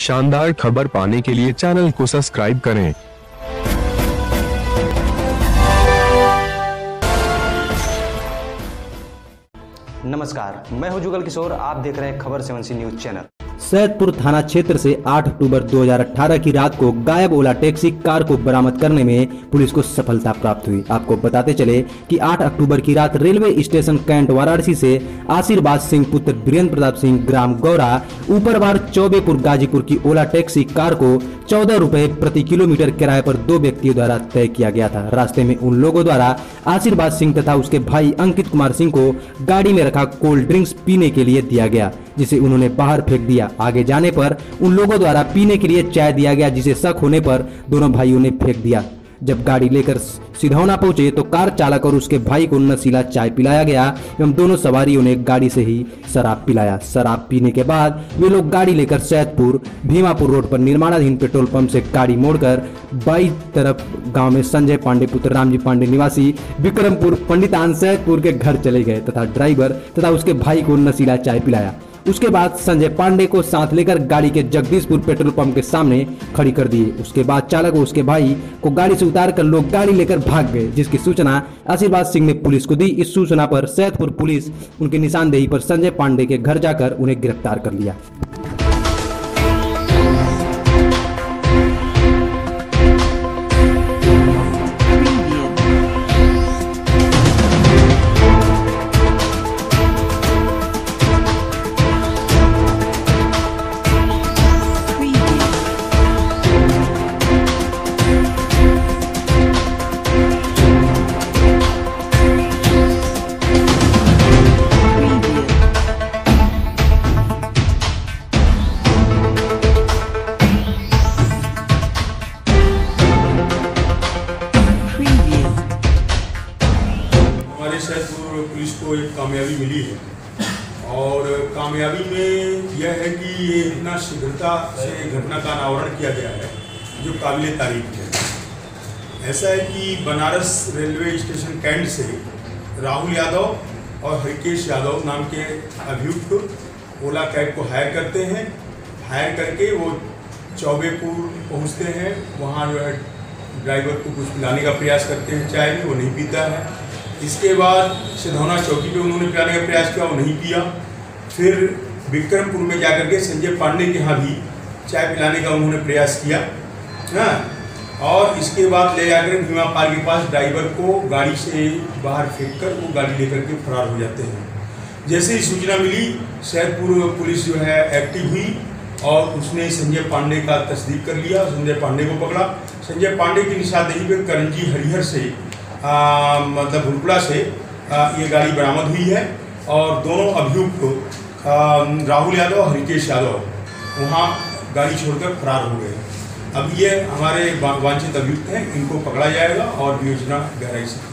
शानदार खबर पाने के लिए चैनल को सब्सक्राइब करें। नमस्कार, मैं हूं जुगल किशोर। आप देख रहे हैं खबर 7C न्यूज चैनल। सैदपुर थाना क्षेत्र से 8 अक्टूबर 2018 की रात को गायब ओला टैक्सी कार को बरामद करने में पुलिस को सफलता प्राप्त हुई। आपको बताते चले कि 8 अक्टूबर की रात रेलवे स्टेशन कैंट वाराणसी से आशीर्वाद सिंह पुत्र वीरेंद्र प्रताप सिंह ग्राम गौरा ऊपरवार चौबेपुर गाजीपुर की ओला टैक्सी कार को 14 रुपए प्रति किलोमीटर किराए पर 2 व्यक्तियों द्वारा तय किया गया था। रास्ते में उन लोगों द्वारा आशीर्वाद सिंह तथा उसके भाई अंकित कुमार सिंह को गाड़ी में रखा कोल्ड ड्रिंक्स पीने के लिए दिया गया, जिसे उन्होंने बाहर फेंक दिया। आगे जाने पर उन लोगों द्वारा पीने के लिए चाय दिया गया, जिसे शक होने पर दोनों भाइयों ने फेंक दिया। जब गाड़ी लेकर सिधौना पहुंचे तो कार चालक और उसके भाई को नशीला चाय पिलाया गया एवं दोनों सवारियों ने गाड़ी से ही शराब पिलाया। शराब पीने के बाद वे लोग गाड़ी लेकर सैदपुर भीमापुर रोड पर निर्माणाधीन पेट्रोल पंप से गाड़ी मोड़कर बाई तरफ गांव में संजय पांडे पुत्र रामजी पांडे निवासी विक्रमपुर पंडितान सैदपुर के घर चले गए तथा ड्राइवर तथा उसके भाई को नशीला चाय पिलाया। उसके बाद संजय पांडे को साथ लेकर गाड़ी के जगदीशपुर पेट्रोल पंप के सामने खड़ी कर दिए। उसके बाद चालक और उसके भाई को गाड़ी से उतारकर लोग गाड़ी लेकर भाग गए, जिसकी सूचना आशीर्वाद सिंह ने पुलिस को दी। इस सूचना पर सैदपुर पुलिस उनकी निशानदेही पर संजय पांडे के घर जाकर उन्हें गिरफ्तार कर लिया। हमारे सैदपुर पुलिस को एक कामयाबी मिली है और कामयाबी में यह है कि ये इतना शीघ्रता से घटना का अनावरण किया गया है जो काबिल तारीफ है। ऐसा है कि बनारस रेलवे स्टेशन कैंट से राहुल यादव और हरिकेश यादव नाम के अभियुक्त ओला कैब को हायर करते हैं। हायर करके वो चौबेपुर पहुंचते हैं। वहाँ जो है ड्राइवर को कुछ पिलाने का प्रयास करते हैं, चाय भी वो नहीं पीता है। इसके बाद सिधौना चौकी पे उन्होंने पिलाने का प्रयास किया, वो नहीं पिया। फिर विक्रमपुर में जाकर के संजय पांडे के यहाँ भी चाय पिलाने का उन्होंने प्रयास किया, हाँ। और इसके बाद ले जाकर भीमा पार के पास ड्राइवर को गाड़ी से बाहर फेंक कर वो गाड़ी लेकर के फरार हो जाते हैं। जैसे ही सूचना मिली सैदपुर पुलिस जो है एक्टिव हुई और उसने संजय पांडे का तस्दीक कर लिया, संजय पांडे को पकड़ा। संजय पांडे की निशानदेही पे करंजी हरिहर से मतलब भुलपुरा से ये गाड़ी बरामद हुई है और दोनों अभियुक्त राहुल यादव और हरिकेश यादव वहाँ गाड़ी छोड़कर फरार हो गए। अब ये हमारे वांछित अभियुक्त हैं, इनको पकड़ा जाएगा और विवेचना गहराई से